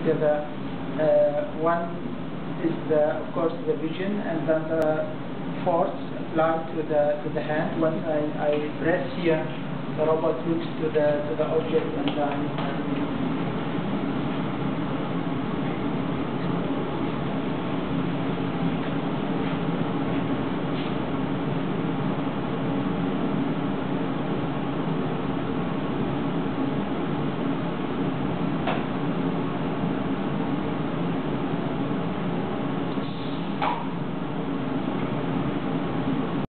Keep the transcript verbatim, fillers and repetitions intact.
The uh, one is the, of course, the vision, and then the force applied to the to the hand. Once I, I press here, the robot looks to the to the object and then